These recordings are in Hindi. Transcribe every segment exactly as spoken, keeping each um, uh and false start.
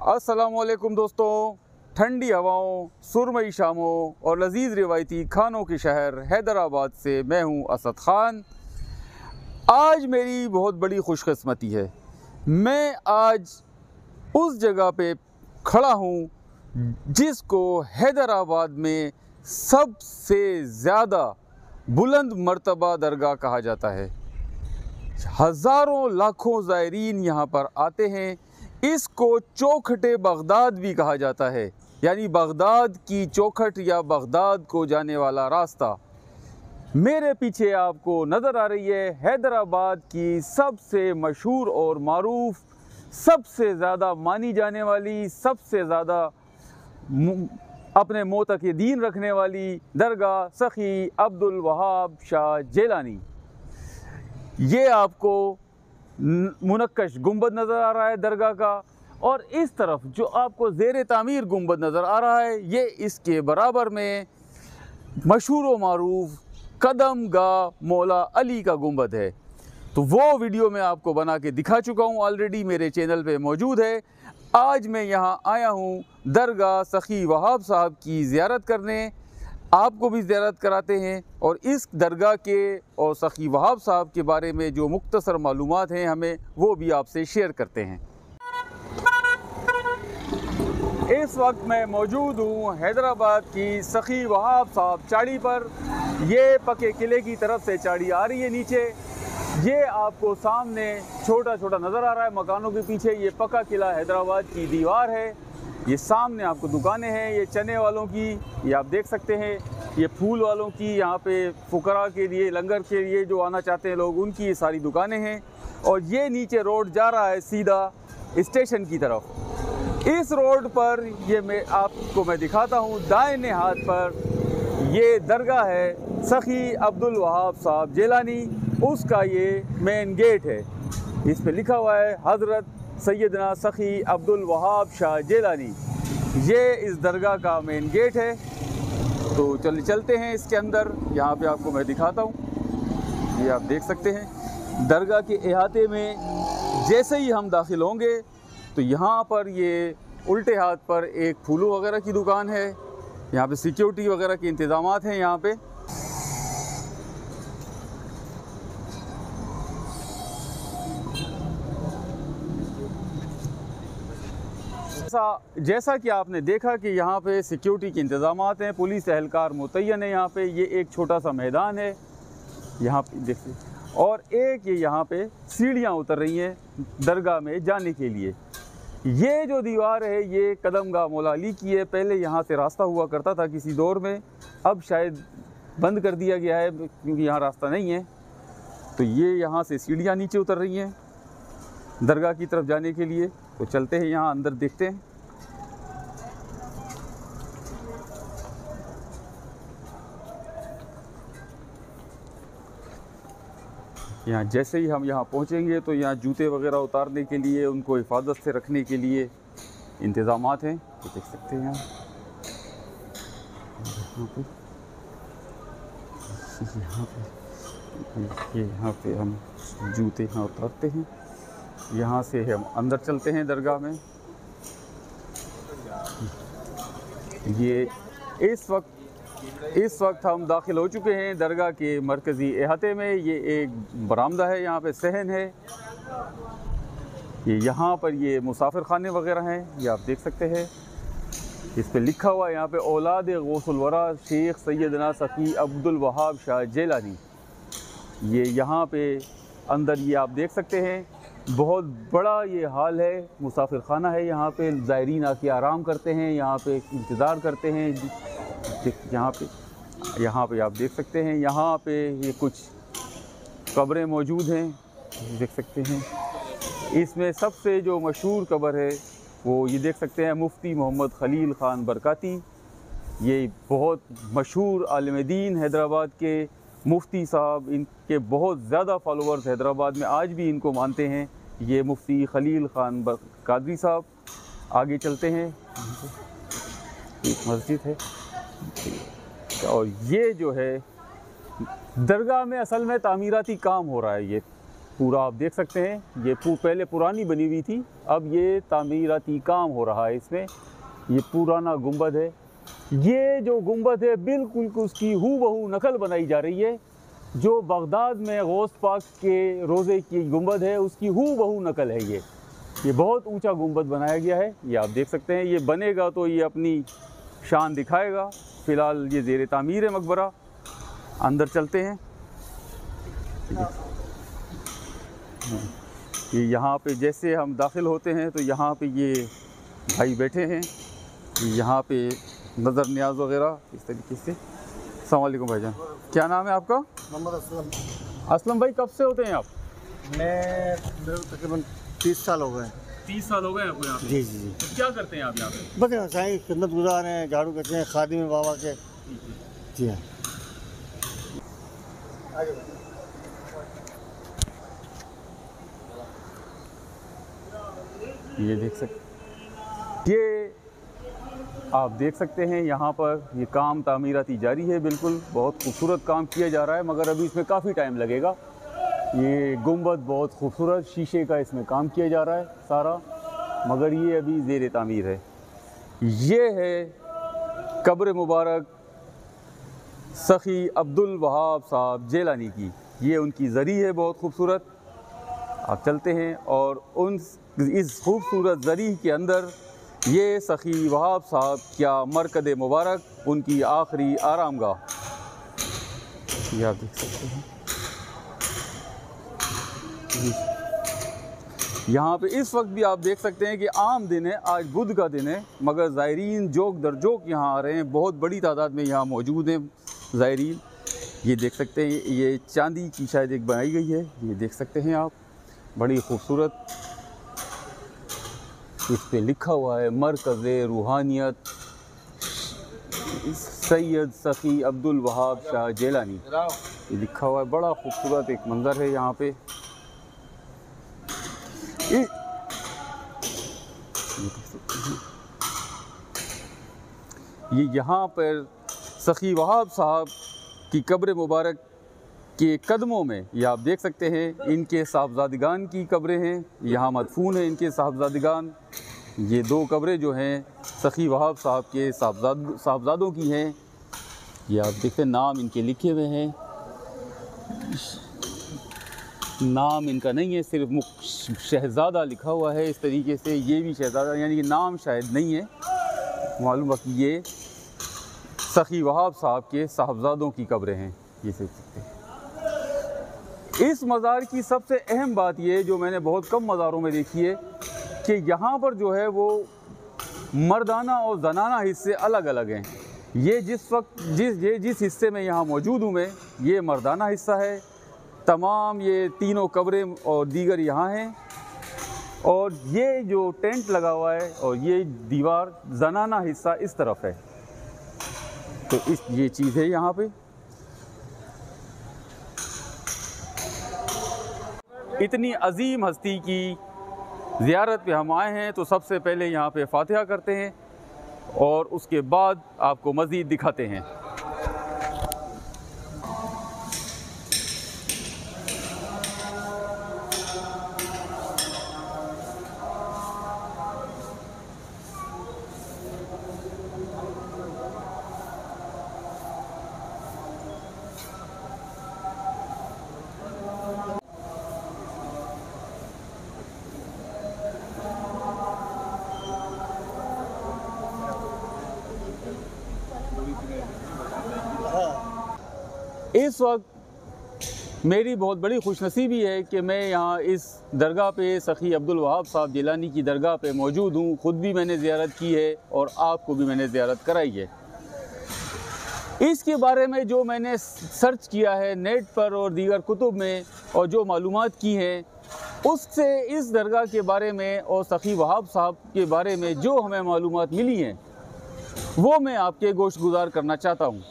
अस्सलामुअलैकुम दोस्तों, ठंडी हवाओं, सुरमई शामों और लजीज़ रिवायती खानों के शहर हैदराबाद से मैं हूं असद ख़ान। आज मेरी बहुत बड़ी खुशकिस्मती है, मैं आज उस जगह पे खड़ा हूं जिसको हैदराबाद में सबसे ज़्यादा बुलंद मर्तबा दरगाह कहा जाता है। हज़ारों लाखों ज़ायरीन यहाँ पर आते हैं। इसको चौखटे बगदाद भी कहा जाता है, यानी बगदाद की चौखट या बगदाद को जाने वाला रास्ता। मेरे पीछे आपको नज़र आ रही है हैदराबाद की सबसे मशहूर और मारूफ, सबसे ज़्यादा मानी जाने वाली, सबसे ज़्यादा अपने मोतक़दीन रखने वाली दरगाह सखी अब्दुल वहाब शाह जेलानी। ये आपको मुनक्कश गुंबद नज़र आ रहा है दरगाह का, और इस तरफ जो आपको ज़ेर तामीर गुंबद नज़र आ रहा है, ये इसके बराबर में मशहूर व मारूफ कदम गाह मौला अली का गुंबद है। तो वो वीडियो मैं आपको बना के दिखा चुका हूँ, ऑलरेडी मेरे चैनल पे मौजूद है। आज मैं यहाँ आया हूँ दरगाह सखी वहाब साहब की ज़ियारत करने, आपको भी ज़ियारत कराते हैं और इस दरगाह के और सखी वहाब साहब के बारे में जो मुख्तसर मालूमात हैं हमें, वो भी आपसे शेयर करते हैं। इस वक्त मैं मौजूद हूँ हैदराबाद की सखी वहाब साहब चाड़ी पर। ये पक्के किले की तरफ से चाड़ी आ रही है नीचे। ये आपको सामने छोटा छोटा नज़र आ रहा है मकानों के पीछे, ये पक्का किला हैदराबाद की दीवार है। ये सामने आपको दुकानें हैं, ये चने वालों की, ये आप देख सकते हैं, ये फूल वालों की, यहाँ पे फुकरा के लिए, लंगर के लिए जो आना चाहते हैं लोग, उनकी ये सारी दुकानें हैं। और ये नीचे रोड जा रहा है सीधा स्टेशन की तरफ। इस रोड पर ये मैं आपको मैं दिखाता हूँ, दाहिने हाथ पर ये दरगाह है सखी अब्दुल वहाब साहब जेलानी, उसका ये मेन गेट है। इस पे लिखा हुआ है हज़रत सैयदना सखी अब्दुल वहाब शाह जेलानी। ये इस दरगाह का मेन गेट है। तो चल चलते हैं इसके अंदर, यहाँ पे आपको मैं दिखाता हूँ। ये आप देख सकते हैं दरगाह के अहाते में जैसे ही हम दाखिल होंगे तो यहाँ पर ये उल्टे हाथ पर एक फूलों वगैरह की दुकान है। यहाँ पे सिक्योरिटी वगैरह के इंतज़ामात हैं यहाँ पे। जैसा कि आपने देखा कि यहाँ पे सिक्योरिटी के इंतज़ामात हैं, पुलिस एहलकार मुतय्यन है यहाँ पे। ये एक छोटा सा मैदान है यहाँ पे देखिए, और एक ये यहाँ पे सीढ़ियाँ उतर रही हैं दरगाह में जाने के लिए। ये जो दीवार है ये कदम गाह मौला अली की है। पहले यहाँ से रास्ता हुआ करता था किसी दौर में, अब शायद बंद कर दिया गया है क्योंकि यहाँ रास्ता नहीं है। तो ये यहाँ से सीढ़ियाँ नीचे उतर रही हैं दरगाह की तरफ जाने के लिए। तो चलते हैं यहाँ अंदर, देखते हैं। यहाँ जैसे ही हम यहाँ पहुँचेंगे तो यहाँ जूते वगैरह उतारने के लिए, उनको हिफाजत से रखने के लिए इंतज़ामात हैं। तो देख सकते हैं यहाँ पे यहाँ पे ये यहाँ पे हम जूते यहाँ उतारते हैं। यहाँ से हम अंदर चलते हैं दरगाह में। ये इस वक्त इस वक्त हम दाखिल हो चुके हैं दरगाह के मरकज़ी अहाते में। ये एक बरामदा है, यहाँ पे सहन है। ये यहाँ पर ये मुसाफिर खाने वगैरह हैं, ये आप देख सकते हैं। इस पे लिखा हुआ है यहाँ पे औलाद गौसुल वरा शेख सैयदना सखी अब्दुल वहाब शाह जेलानी। ये यहाँ पे अंदर ये आप देख सकते हैं, बहुत बड़ा ये हाल है, मुसाफिर खाना है। यहाँ पे ज़ायरीन आके आराम करते हैं, यहाँ पे इंतज़ार करते हैं। यहाँ पे यहाँ पे आप देख सकते हैं, यहाँ पे ये कुछ कब्रें मौजूद हैं, देख सकते हैं। इसमें सबसे जो मशहूर कब्र है वो ये देख सकते हैं, मुफ्ती मोहम्मद खलील ख़ान बरकाती। ये बहुत मशहूर आलिम दीन हैदराबाद के मुफ्ती साहब, इनके बहुत ज़्यादा फॉलोअर्स हैदराबाद में आज भी इनको मानते हैं। ये मुफ्ती खलील ख़ान कादरी साहब। आगे चलते हैं, एक मस्जिद है। और ये जो है दरगाह में असल में तामीराती काम हो रहा है। ये पूरा आप देख सकते हैं। ये पहले पुरानी बनी हुई थी, अब ये तामीराती काम हो रहा है इसमें। ये पुराना गुंबद है। ये जो गुंबद है बिल्कुल उसकी हूबहू नकल बनाई जा रही है। जो बगदाद में गौस पाक के रोज़े की गुंबद है उसकी हूबहू नकल है ये। ये बहुत ऊंचा गुंबद बनाया गया है। ये आप देख सकते हैं। ये बनेगा तो ये अपनी शान दिखाएगा। फ़िलहाल ये ज़ेर तामीर है मकबरा। अंदर चलते हैं। ये यहाँ पे जैसे हम दाखिल होते हैं तो यहाँ पे ये भाई बैठे हैं। यहाँ पे नज़र न्याज वगैरह इस तरीके से। अस्सलाम वालेकुम भाईजान, क्या नाम है आपका? मोहम्मद असलम। असलम भाई, कब से होते हैं आप? मैं तकरीबन तीस साल हो गए। तीस साल हो गए आपको यहाँ पे? जी जी जी। तो क्या करते हैं आप यहाँ पे? बस व्यवसाय खिदमत गुजार हैं, झाड़ू करते हैं, खादिम में बाबा के। जी हाँ। ये देख सकते ये आप देख सकते हैं यहाँ पर ये काम तामीराती जारी है। बिल्कुल बहुत खूबसूरत काम किया जा रहा है, मगर अभी इसमें काफ़ी टाइम लगेगा। ये गुंबद बहुत खूबसूरत शीशे का इसमें काम किया जा रहा है सारा, मगर ये अभी ज़ेर तामीर है। ये है कब्र मुबारक सखी अब्दुल वहाब साहब जेलानी की। ये उनकी ज़री है बहुत खूबसूरत। आप चलते हैं और उन इस खूबसूरत ज़री के अंदर ये सखी वहाब साहब क्या मरकद मुबारक, उनकी आखिरी आरामगाह। ये आप देख सकते हैं। यहाँ पे इस वक्त भी आप देख सकते हैं कि आम दिन है, आज बुध का दिन है, मगर ज़ायरीन जोक दर जोक यहाँ आ रहे हैं। बहुत बड़ी तादाद में यहाँ मौजूद हैं ज़ायरीन। ये देख सकते हैं, ये चांदी की शायद एक बनाई गई है। ये देख सकते हैं आप, बड़ी खूबसूरत। इस पे लिखा हुआ है मरकज़ रूहानियत सैयद सखी अब्दुल वहाब शाह जेलानी। ये लिखा हुआ है, बड़ा खूबसूरत एक मंज़र है यहाँ पे। ये यहाँ पर सखी वहाब साहब की कब्र मुबारक के कदमों में ये आप देख सकते हैं इनके साहबजादगान की कब्रें हैं। यहाँ मदफून है इनके साहबजादगान। ये दो कब्रें जो हैं सखी वहाब साहब के साहबजाद साहबजादों की हैं। ये आप देखते हैं, नाम इनके लिखे हुए हैं। नाम इनका नहीं है, सिर्फ शहज़ादा लिखा हुआ है इस तरीके से। ये भी शहज़ादा, यानी कि नाम शायद नहीं है मालूम, बाकी ये सखी वहाब साहब के साहबजादों की कब्रें हैं। ये देख सकते हैं। इस मज़ार की सबसे अहम बात ये, जो मैंने बहुत कम मज़ारों में देखी है, कि यहाँ पर जो है वो मर्दाना और जनाना हिस्से अलग अलग हैं। ये जिस वक्त जिस ये जिस हिस्से में यहाँ मौजूद हूँ मैं, ये मर्दाना हिस्सा है। तमाम ये तीनों कब्रें और दीगर यहाँ हैं, और ये जो टेंट लगा हुआ है और ये दीवार जनाना हिस्सा इस तरफ है। तो इस ये चीज़ है यहाँ पे। इतनी अजीम हस्ती की ज़ियारत पे हम आए हैं, तो सबसे पहले यहाँ पे फातिहा करते हैं और उसके बाद आपको मज़ीद दिखाते हैं। इस वक्त मेरी बहुत बड़ी खुशनसीबी है कि मैं यहाँ इस दरगाह पे सखी अब्दुल वहाब साहब जिलानी की दरगाह पे मौजूद हूँ। ख़ुद भी मैंने ज़ियारत की है और आपको भी मैंने ज़ियारत कराई है। इसके बारे में जो मैंने सर्च किया है नेट पर और दीगर कुतुब में, और जो मालूमात की हैं, उससे इस दरगाह के बारे में और सखी वहाब साहब के बारे में जो हमें मालूमात मिली हैं, वो मैं आपके गोश्त गुजार करना चाहता हूँ।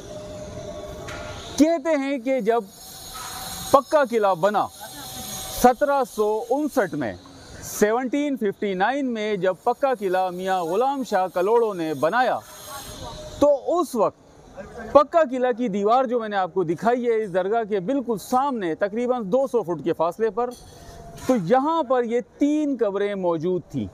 कहते हैं कि जब पक्का किला बना सत्रह सौ उनसठ में, सत्रह सौ उनसठ में जब पक्का किला मियाँ ग़ुलाम शाह कलोड़ों ने बनाया, तो उस वक्त पक्का किला की दीवार जो मैंने आपको दिखाई है इस दरगाह के बिल्कुल सामने तकरीबन दो सौ फुट के फासले पर, तो यहाँ पर ये तीन कब्रें मौजूद थी।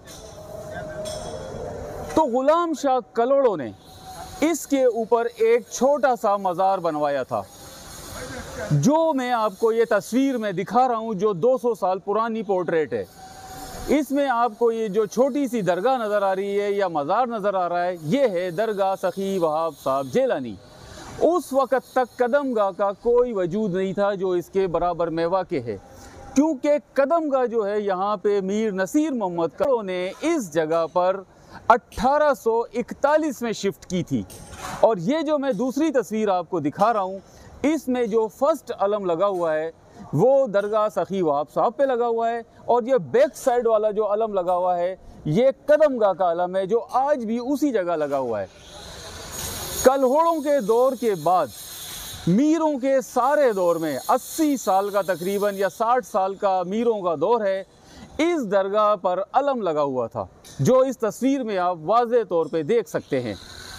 तो गुलाम शाह कलोड़ों ने इसके ऊपर एक छोटा सा मज़ार बनवाया था, जो मैं आपको ये तस्वीर में दिखा रहा हूँ, जो दो सौ साल पुरानी पोर्ट्रेट है। इसमें आपको ये जो छोटी सी दरगाह नज़र आ रही है या मज़ार नज़र आ रहा है, ये है दरगाह सखी वहाब साहब जेलानी। उस वक़्त तक कदमगाह का कोई वजूद नहीं था जो इसके बराबर में वाक़ है, क्योंकि कदमगाह जो है यहाँ पे मीर नसीर मोहम्मद कलों ने इस जगह पर अट्ठारह सौ इकतालीस में शिफ्ट की थी। और ये जो मैं दूसरी तस्वीर आपको दिखा रहा हूँ, इसमें जो फर्स्ट अलम लगा हुआ है वो दरगाह सखी वहाब साहब पे लगा हुआ है, और ये बैक साइड वाला जो अलम लगा हुआ है ये कदमगाह का अलम है, जो आज भी उसी जगह लगा हुआ है। कलहोड़ों के दौर के बाद मीरों के सारे दौर में अस्सी साल का तकरीबन या साठ साल का मीरों का दौर है, इस दरगाह पर अलम लगा हुआ था, जो इस तस्वीर में आप वाज़े तौर पे देख सकते हैं।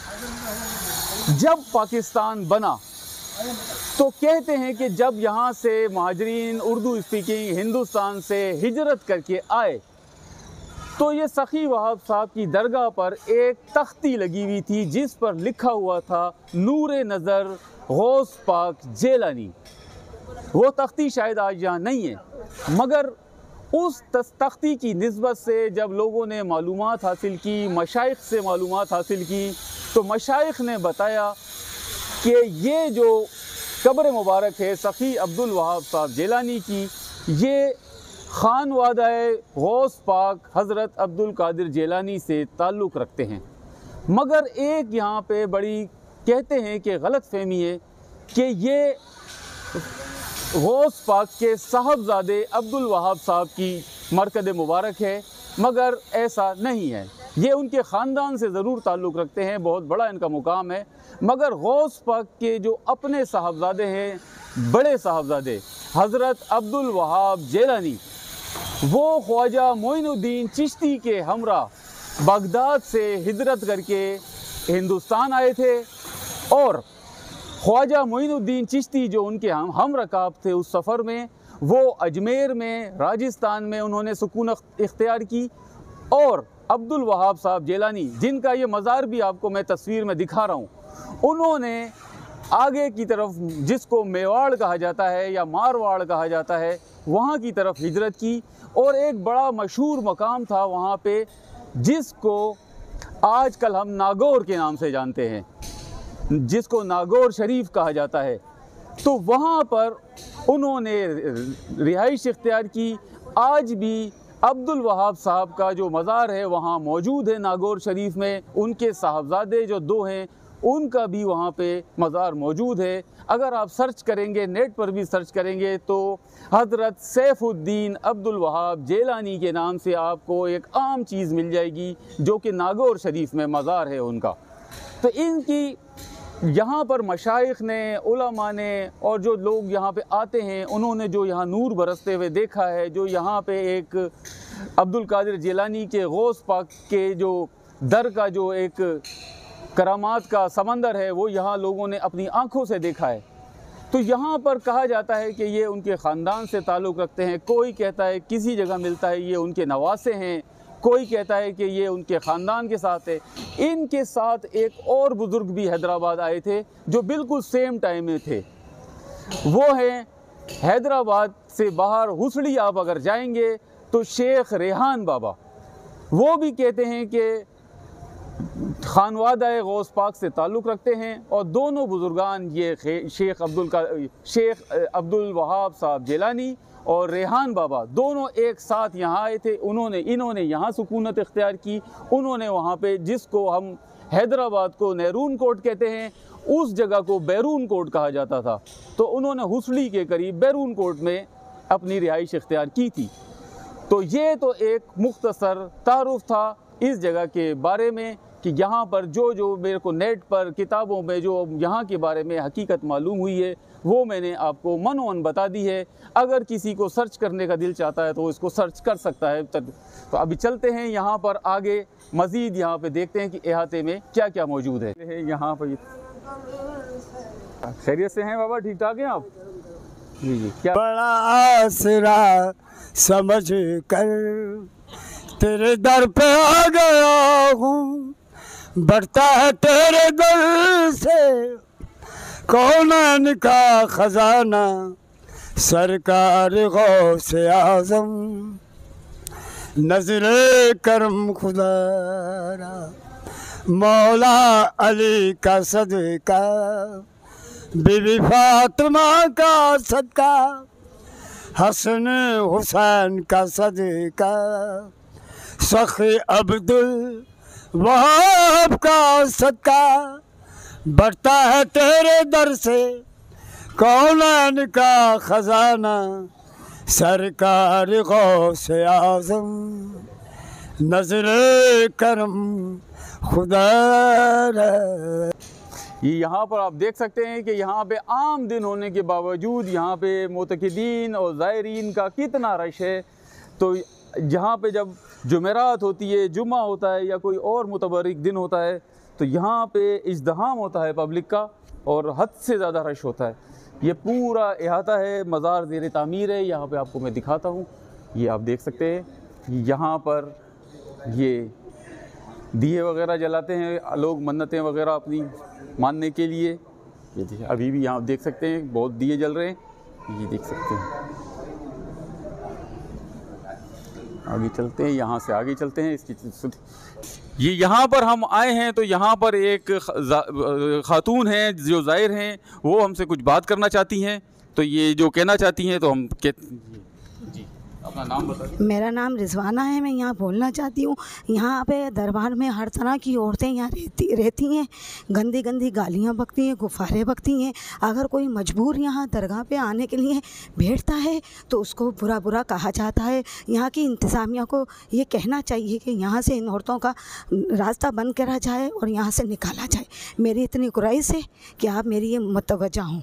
जब पाकिस्तान बना तो कहते हैं कि जब यहाँ से महाजरीन उर्दू स्पीकिंग हिंदुस्तान से हिजरत करके आए तो ये सखी वहाब साहब की दरगाह पर एक तख्ती लगी हुई थी जिस पर लिखा हुआ था नूरे नज़र गौस पाक जेलानी। वो तख्ती शायद आज यहाँ नहीं है, मगर उस तख्ती की निस्बत से जब लोगों ने मालूमात हासिल की, मशाइख से मालूमात हासिल की, तो मशाइख ने बताया कि ये जो कब्र मुबारक है सखी अब्दुल वहाब साहब जेलानी की, ये खानवादाए गौस पाक हज़रत अब्दुल कादिर जेलानी से ताल्लुक़ रखते हैं। मगर एक यहाँ पे बड़ी कहते हैं कि गलत फहमी है कि ये गौस पाक के साहबजादे अब्दुल वहाब साहब की मरकद मुबारक है, मगर ऐसा नहीं है। ये उनके ख़ानदान से ज़रूर ताल्लुक़ रखते हैं, बहुत बड़ा इनका मुकाम है, मगर गौस पाक के जो अपने साहबजादे हैं, बड़े साहबजादे हज़रत अब्दुल वहाब जेलानी, वो ख्वाजा मोइनुद्दीन चिश्ती के हमरा बगदाद से हिजरत करके हिंदुस्तान आए थे, और ख्वाजा मोइनुद्दीन चिश्ती जो उनके हम हम रकाब थे उस सफ़र में, वो अजमेर में राजस्थान में उन्होंने सुकून इख्तियार की। और अब्दुल वहाब साहब जेलानी, जिनका ये मज़ार भी आपको मैं तस्वीर में दिखा रहा हूँ, उन्होंने आगे की तरफ जिसको मेवाड़ कहा जाता है या मारवाड़ कहा जाता है वहाँ की तरफ हिजरत की, और एक बड़ा मशहूर मकाम था वहाँ पे जिसको आजकल हम नागौर के नाम से जानते हैं, जिसको नागौर शरीफ कहा जाता है। तो वहाँ पर उन्होंने रिहाइश इख्तियार की। आज भी अब्दुल वहाब साहब का जो मज़ार है वहाँ मौजूद है नागौर शरीफ में। उनके साहबजादे जो दो हैं उनका भी वहाँ पे मज़ार मौजूद है। अगर आप सर्च करेंगे, नेट पर भी सर्च करेंगे, तो हज़रत सैफुद्दीन अब्दुल वहाब जेलानी के नाम से आपको एक आम चीज़ मिल जाएगी जो कि नागौर शरीफ में मज़ार है उनका। तो इनकी यहाँ पर मशाइख ने, उलमा ने और जो लोग यहाँ पे आते हैं, उन्होंने जो यहाँ नूर बरसते हुए देखा है, जो यहाँ पे एक अब्दुल कादिर जेलानी के गौस पाक के जो दर का जो एक करामात का समंदर है, वो यहाँ लोगों ने अपनी आँखों से देखा है। तो यहाँ पर कहा जाता है कि ये उनके ख़ानदान से ताल्लुक़ रखते हैं। कोई कहता है किसी जगह मिलता है ये उनके नवासे हैं, कोई कहता है कि ये उनके ख़ानदान के साथ है। इनके साथ एक और बुज़ुर्ग भी हैदराबाद आए थे जो बिल्कुल सेम टाइम में थे। वो हैं हैदराबाद से बाहर हुसड़ी आप अगर जाएंगे तो शेख रेहान बाबा, वो भी कहते हैं कि खानवादा गौस पाक से ताल्लुक़ रखते हैं। और दोनों बुज़ुर्गान ये शेख अब्दुल का शेख अब्दुल वहाब साहब जेलानी और रेहान बाबा दोनों एक साथ यहाँ आए थे। उन्होंने इन्होंने यहाँ सुकूनत इख्तियार की। उन्होंने वहाँ पे जिसको हम हैदराबाद को नेरून कोट कहते हैं, उस जगह को बैरून कोट कहा जाता था। तो उन्होंने हुसड़ी के करीब बैरून कोट में अपनी रिहाइश इख्तियार की थी। तो ये तो एक मुख्तसर तारुफ था इस जगह के बारे में कि यहाँ पर जो जो मेरे को नेट पर किताबों में जो यहाँ के बारे में हकीकत मालूम हुई है वो मैंने आपको मनोन बता दी है। अगर किसी को सर्च करने का दिल चाहता है तो इसको सर्च कर सकता है। तो अभी चलते हैं यहाँ पर आगे, मज़ीद यहाँ पे देखते हैं कि इहाते में क्या क्या मौजूद है। यहाँ पर खैरियत से हैं बाबा, ठीक ठाक हैं आप? जी जी। क्या बड़ा आसरा समझ कर तेरे दर पे आ गया हूँ, बढ़ता है तेरे दर से कौन का खजाना, सरकार गौसे आज़म नज़रे करम खुदारा, मौला अली का सदका, बीबी फातिमा का सदका, हसन हुसैन का सदका, सखी अब्दुल वहाब का सदका, बढ़ता है तेरे दर से कौन का खजाना, सरकार गौसे आज़म नज़रे करम खुदा। ये यहाँ पर आप देख सकते हैं कि यहाँ पे आम दिन होने के बावजूद यहाँ पे मुतक़िदीन और ज़ायरीन का कितना रश है। तो यहाँ पे जब जुमेरात होती है, जुम्मा होता है या कोई और मुतबरिक दिन होता है तो यहाँ पे इज़्दिहाम होता है पब्लिक का और हद से ज़्यादा रश होता है। ये पूरा अहाता है, मज़ार ज़ेर तामीर है। यहाँ पे आपको मैं दिखाता हूँ, ये आप देख सकते हैं। यहाँ पर ये दिए वगैरह जलाते हैं लोग मन्नतें वगैरह अपनी मानने के लिए। ये देखिए अभी भी यहाँ देख सकते हैं बहुत दिए जल रहे हैं, ये देख सकते हैं। आगे चलते हैं, यहाँ से आगे चलते हैं। इसकी ये यहाँ पर हम आए हैं तो यहाँ पर एक खातून हैं जो ज़ाहिर हैं, वो हमसे कुछ बात करना चाहती हैं। तो ये जो कहना चाहती हैं तो हम कहते जी, अपना नाम बताइए। मेरा नाम रिजवाना है, मैं यहाँ बोलना चाहती हूँ। यहाँ पे दरबार में हर तरह की औरतें यहाँ रहती रहती हैं, गंदी गंदी गालियाँ बकती हैं, गुफारे बकती हैं। अगर कोई मजबूर यहाँ दरगाह पे आने के लिए बैठता है तो उसको बुरा बुरा कहा जाता है। यहाँ की इंतज़ामिया को ये कहना चाहिए कि यहाँ से इन औरतों का रास्ता बंद करा जाए और यहाँ से निकाला जाए। मेरी इतनी गुराइश है कि आप मेरी ये मुतवज्जा हों।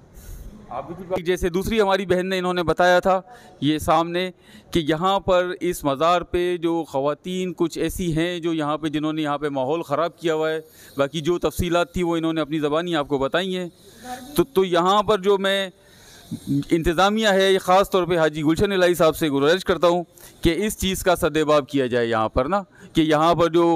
आप जैसे दूसरी हमारी बहन ने इन्होंने बताया था ये सामने कि यहाँ पर इस मज़ार पे जो ख़वातीन कुछ ऐसी हैं जो यहाँ पे जिन्होंने यहाँ पे माहौल ख़राब किया हुआ है। बाकी जो तफसीलात थी वो इन्होंने अपनी ज़बानी आपको बताई हैं। तो तो यहाँ पर जो मैं इंतज़ामिया है, ख़ास तौर पे हाजी गुलशन इलाही साहब से गुजारिश करता हूँ कि इस चीज़ का सद्देबाब किया जाए यहाँ पर ना, कि यहाँ पर जो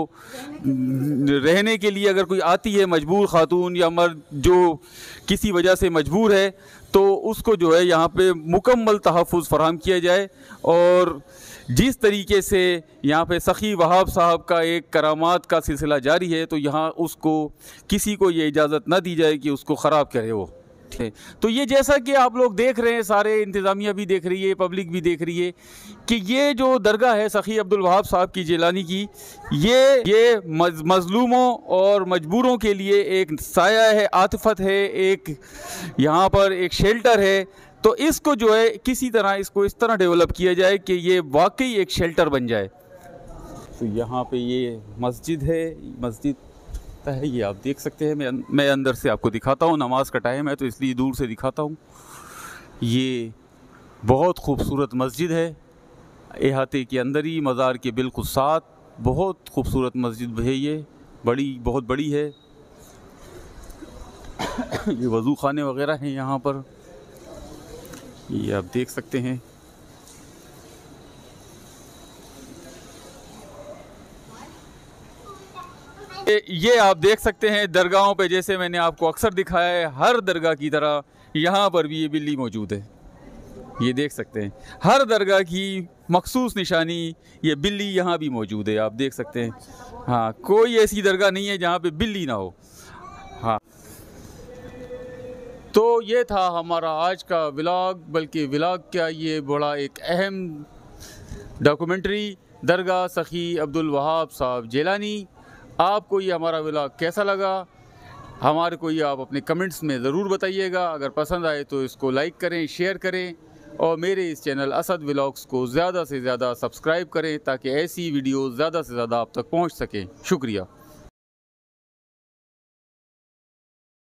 रहने के लिए अगर कोई आती है मजबूर ख़ातून या मर्द जो किसी वजह से मजबूर है तो उसको जो है यहाँ पे मुकम्मल तहफ़्फ़ुज़ फ़राहम किया जाए। और जिस तरीके से यहाँ पे सखी वहाब साहब का एक करामात का सिलसिला जारी है तो यहाँ उसको किसी को ये इजाज़त ना दी जाए कि उसको ख़राब करे वो। तो ये जैसा कि आप लोग देख रहे हैं, सारे इंतज़ामिया भी देख रही है, पब्लिक भी देख रही है कि ये जो दरगाह है सखी अब्दुल वहाब साहब की जिलानी की, ये ये मज़लूमों और मजबूरों के लिए एक साया है, आतिफत है, एक यहाँ पर एक शेल्टर है। तो इसको जो है किसी तरह इसको इस तरह डेवलप किया जाए कि ये वाकई एक शेल्टर बन जाए। तो यहाँ पे ये मस्जिद है, मस्जिद है, ये आप देख सकते हैं। मैं मैं अंदर से आपको दिखाता हूँ, नमाज का टाइम है तो इसलिए दूर से दिखाता हूँ। ये बहुत खूबसूरत मस्जिद है, अहाते के अंदर ही मज़ार के बिल्कुल साथ बहुत खूबसूरत मस्जिद है। ये बड़ी बहुत बड़ी है। ये वज़ू खाने वगैरह हैं यहाँ पर, ये आप देख सकते हैं। ये आप देख सकते हैं दरगाहों पे जैसे मैंने आपको अक्सर दिखाया है, हर दरगाह की तरह यहाँ पर भी ये बिल्ली मौजूद है। ये देख सकते हैं हर दरगाह की मखसूस निशानी ये बिल्ली यहाँ भी मौजूद है, आप देख सकते हैं। हाँ, कोई ऐसी दरगाह नहीं है जहाँ पे बिल्ली ना हो। हाँ, तो ये था हमारा आज का व्लॉग, बल्कि व्लॉग क्या, ये बड़ा एक अहम डॉक्यूमेंट्री दरगाह सखी अब्दुल वहाब साहब जिलानी। आपको ये हमारा व्लॉग कैसा लगा हमारे को ये आप अपने कमेंट्स में ज़रूर बताइएगा। अगर पसंद आए तो इसको लाइक करें, शेयर करें और मेरे इस चैनल असद व्लॉग्स को ज़्यादा से ज़्यादा सब्सक्राइब करें ताकि ऐसी वीडियोज़ ज़्यादा से ज़्यादा आप तक पहुंच सकें। शुक्रिया।